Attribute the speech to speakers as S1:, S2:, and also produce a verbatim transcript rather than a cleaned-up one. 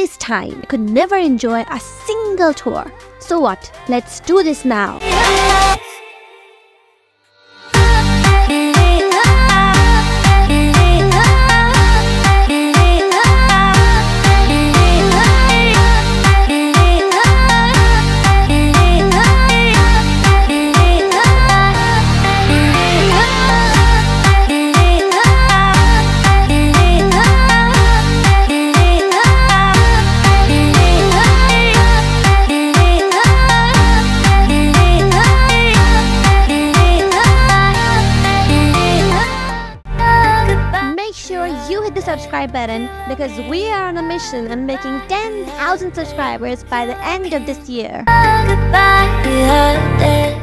S1: this time, I could never enjoy a single tour. So what? Let's do this now. You hit the subscribe button because we are on a mission on making ten thousand subscribers by the end of this year.
S2: Goodbye,